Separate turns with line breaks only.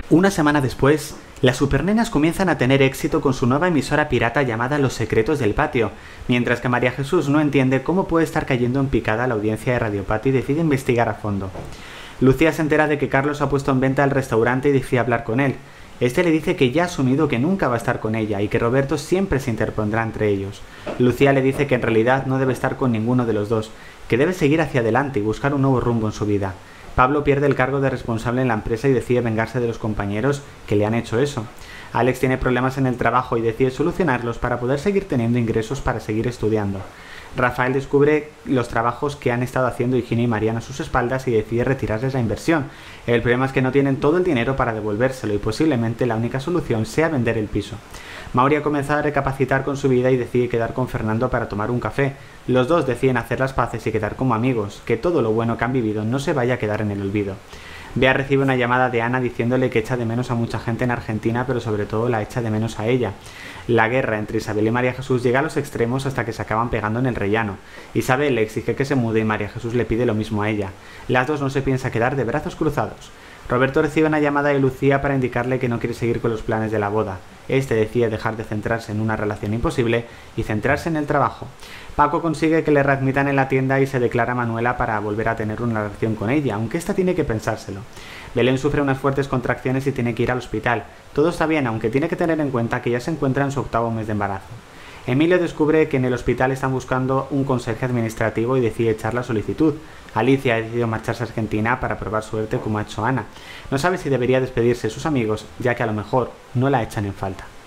Una semana después, las supernenas comienzan a tener éxito con su nueva emisora pirata llamada Los Secretos del Patio, mientras que María Jesús no entiende cómo puede estar cayendo en picada la audiencia de Radio Patio y decide investigar a fondo. Lucía se entera de que Carlos ha puesto en venta el restaurante y decide hablar con él. Este le dice que ya ha asumido que nunca va a estar con ella y que Roberto siempre se interpondrá entre ellos. Lucía le dice que en realidad no debe estar con ninguno de los dos, que debe seguir hacia adelante y buscar un nuevo rumbo en su vida. Pablo pierde el cargo de responsable en la empresa y decide vengarse de los compañeros que le han hecho eso. Alex tiene problemas en el trabajo y decide solucionarlos para poder seguir teniendo ingresos para seguir estudiando. Rafael descubre los trabajos que han estado haciendo Higiene y Mariana a sus espaldas y decide retirarles la inversión. El problema es que no tienen todo el dinero para devolvérselo y posiblemente la única solución sea vender el piso. Mauri ha comenzado a recapacitar con su vida y decide quedar con Fernando para tomar un café. Los dos deciden hacer las paces y quedar como amigos, que todo lo bueno que han vivido no se vaya a quedar en el olvido. Bea recibe una llamada de Ana diciéndole que echa de menos a mucha gente en Argentina, pero sobre todo la echa de menos a ella. La guerra entre Isabel y María Jesús llega a los extremos hasta que se acaban pegando en el rellano. Isabel le exige que se mude y María Jesús le pide lo mismo a ella. Las dos no se piensa quedar de brazos cruzados. Roberto recibe una llamada de Lucía para indicarle que no quiere seguir con los planes de la boda. Este decide dejar de centrarse en una relación imposible y centrarse en el trabajo. Paco consigue que le readmitan en la tienda y se declara a Manuela para volver a tener una relación con ella, aunque ésta tiene que pensárselo. Belén sufre unas fuertes contracciones y tiene que ir al hospital. Todo está bien, aunque tiene que tener en cuenta que ya se encuentra en su 8º mes de embarazo. Emilio descubre que en el hospital están buscando un conserje administrativo y decide echar la solicitud. Alicia ha decidido marcharse a Argentina para probar suerte como ha hecho Ana. No sabe si debería despedirse de sus amigos, ya que a lo mejor no la echan en falta.